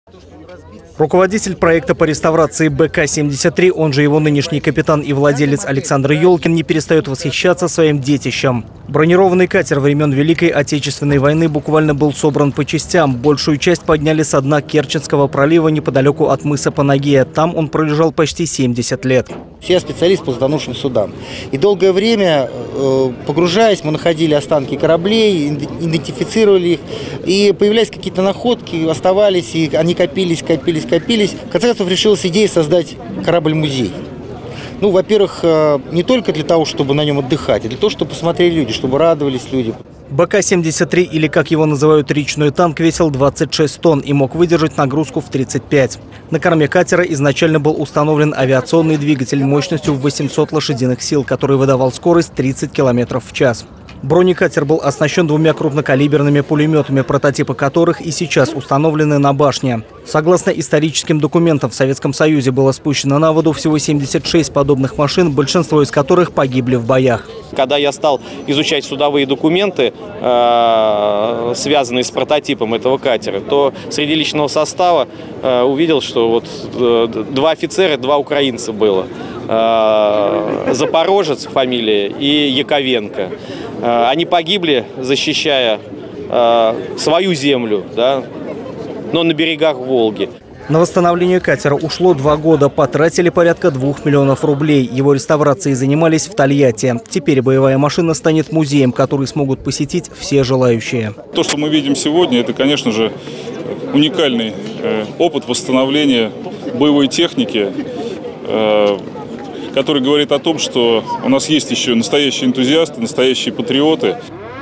Руководитель проекта по реставрации БК-73, он же его нынешний капитан и владелец Александр Ёлкин, не перестает восхищаться своим детищем. Бронированный катер времен Великой Отечественной войны буквально был собран по частям. Большую часть подняли со дна Керченского пролива неподалеку от мыса Панагея. Там он пролежал почти 70 лет. Я специалист по затонувшим судам. И долгое время, погружаясь, мы находили останки кораблей, идентифицировали их. И появлялись какие-то находки, оставались, и они копились. В конце концов, решилась идея создать корабль-музей. Ну, во-первых, не только для того, чтобы на нем отдыхать, а для того, чтобы посмотрели люди, чтобы радовались люди. БК-73, или как его называют речной танк, весил 26 тонн и мог выдержать нагрузку в 35. На корме катера изначально был установлен авиационный двигатель мощностью в 800 лошадиных сил, который выдавал скорость 30 км в час. Бронекатер был оснащен 2 крупнокалиберными пулеметами, прототипы которых и сейчас установлены на башне. Согласно историческим документам, в Советском Союзе было спущено на воду всего 76 подобных машин, большинство из которых погибли в боях. Когда я стал изучать судовые документы, связанные с прототипом этого катера, то среди личного состава увидел, что вот 2 офицера, 2 украинца было. Запорожец фамилия и Яковенко. Они погибли, защищая свою землю, да, но на берегах Волги. На восстановление катера ушло 2 года. Потратили порядка 2 миллионов рублей. Его реставрацией занимались в Тольятти. Теперь боевая машина станет музеем, который смогут посетить все желающие. То, что мы видим сегодня, это, конечно же, уникальный опыт восстановления боевой техники, который говорит о том, что у нас есть еще настоящие энтузиасты, настоящие патриоты.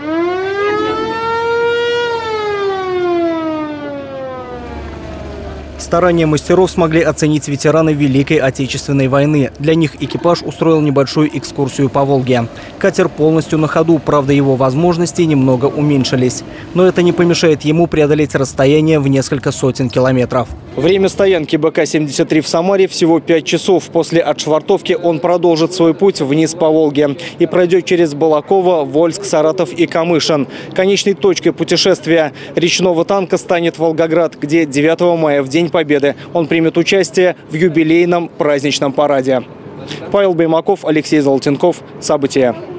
Старания мастеров смогли оценить ветераны Великой Отечественной войны. Для них экипаж устроил небольшую экскурсию по Волге. Катер полностью на ходу, правда, его возможности немного уменьшились. Но это не помешает ему преодолеть расстояние в несколько сотен километров. Время стоянки БК-73 в Самаре всего 5 часов. После отшвартовки он продолжит свой путь вниз по Волге и пройдет через Балаково, Вольск, Саратов и Камышин. Конечной точкой путешествия речного танка станет Волгоград, где 9 мая, в День Победы, он примет участие в юбилейном праздничном параде. Павел Баймаков, Алексей Золотенков. События.